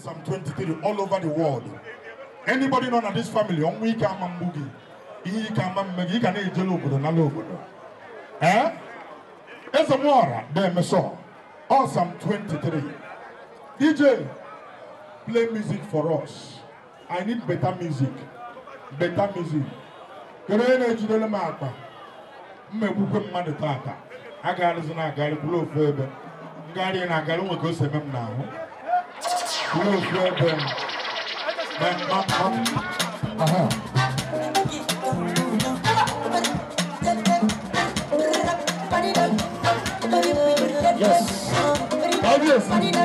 Psalm 23 all over the world. Anybody known at this family, on we can boogie. He can make he can eat Jelobo, na Lobo. Eh? There's a more than saw. All Psalm 23. DJ, play music for us. I need better music. Better music. Kerene jidele mapa. Mmebuke mmadu tata. Agali zina agali blow febe. Ngari na agali we go semem now. Blow febe. Yes. Obviously.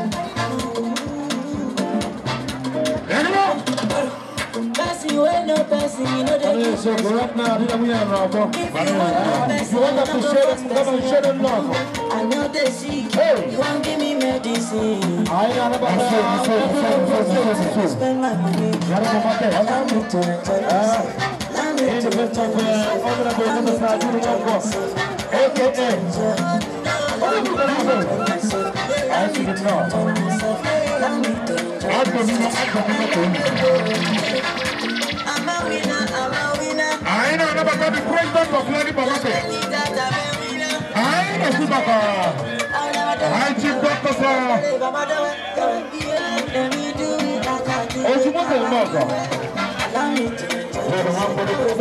So go up now, we are now. If you want to show them, come and show them love. I know they see. You won't give me medicine. I am about to spend my money. Allow me to enjoy myself. Allow me to enjoy myself. Allow me to enjoy myself. AKA. Allow me to enjoy myself. I should know. Allow me to enjoy myself. I'm a winner, I'm a winner. I know about the president of Lady Bagasse. I know Subaka. I chief doctor sir. Let me do it like I do. Oh, you want to know? Allow me to enjoy Allow me to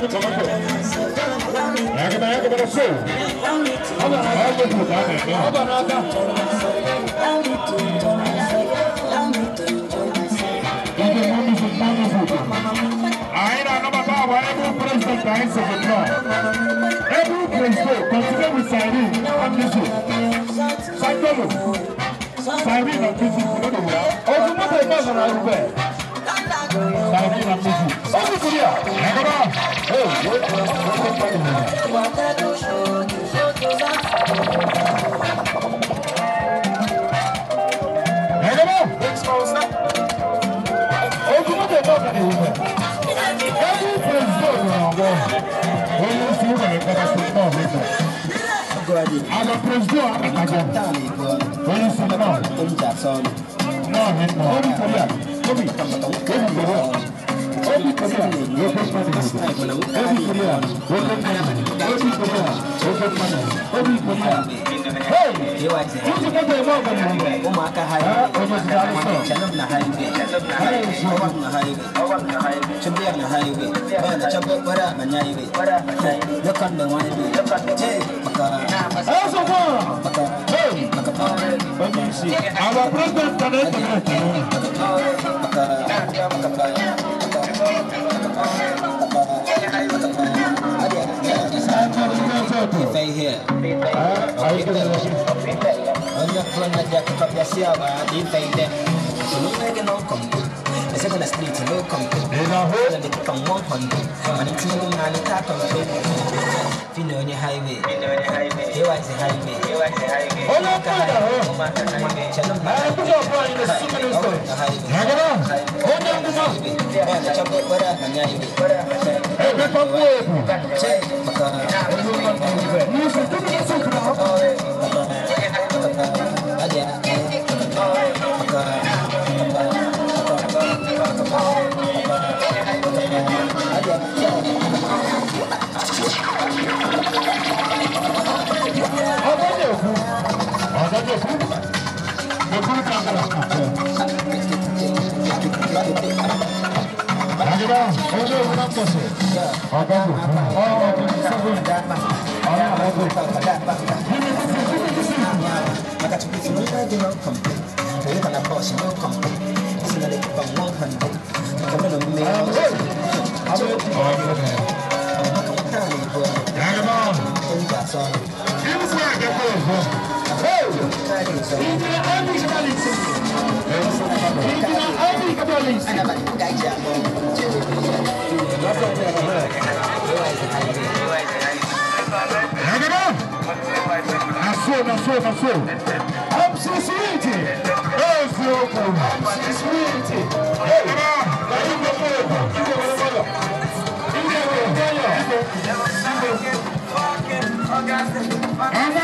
I know about every president dies of the law. Every president consider with Cyrene and Mizu. Cyrene and Mizu. Oh, you want to know that I will. Cyrene and Mizu. Oh,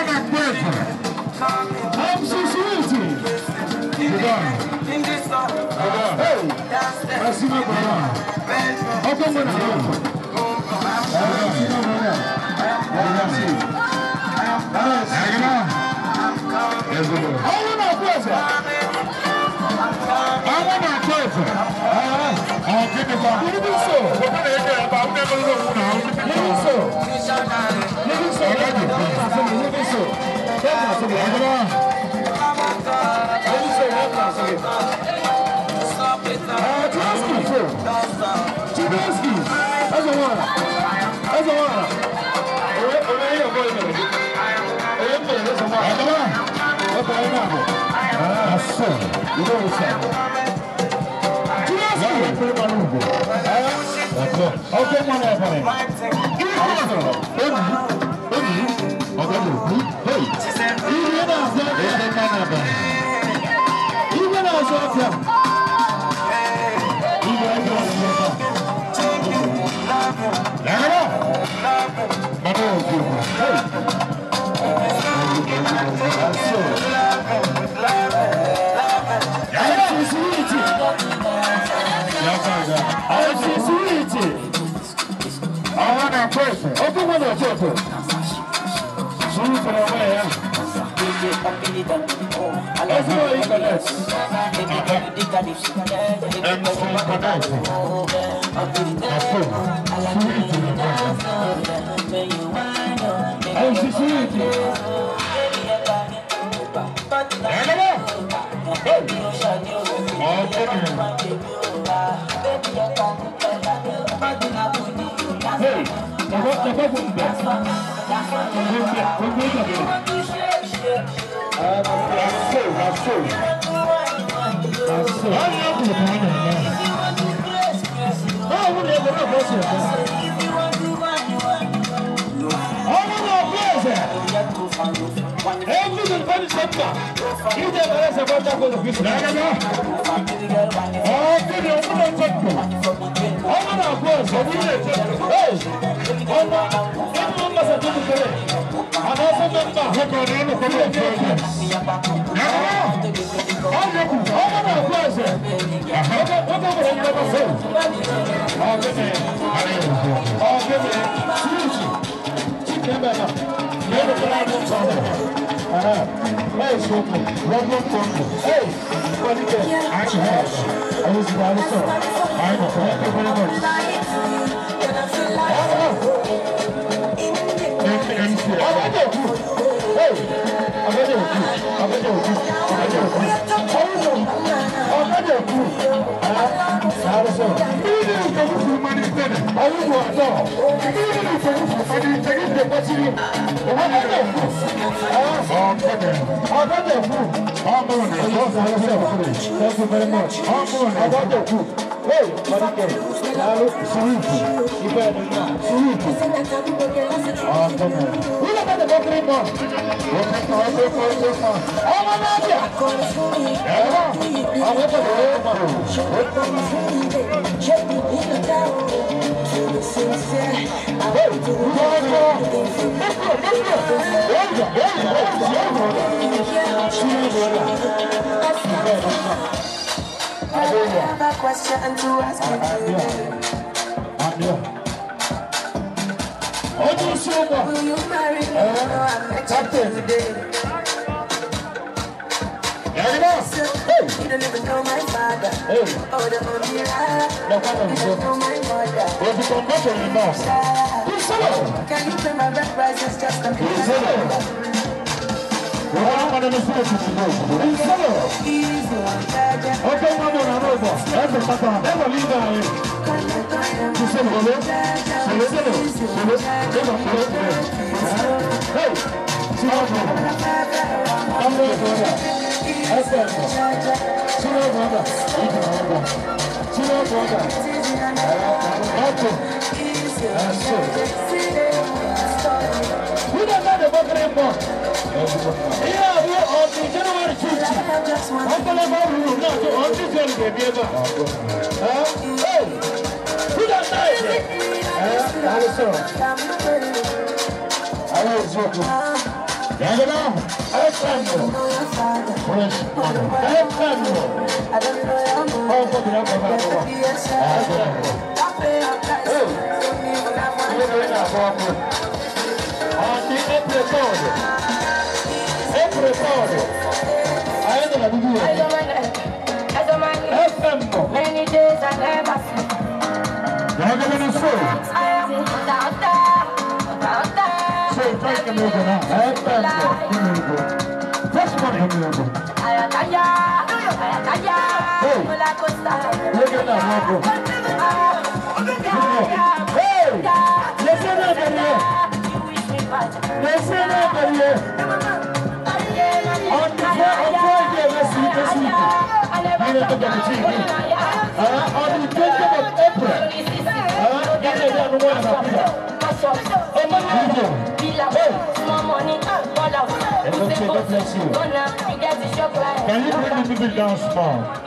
I'm so sweet. Masima Bana. Okay, man. Thank you very much. Hey, I have a question to ask you. Will you marry me? No, I'm not today. You don't even know my father. Oh, the mommy, you don't know my mother. Can you pay my rent prices just a piece? January 15th. Many days I never sleep. Can you bring the people down small?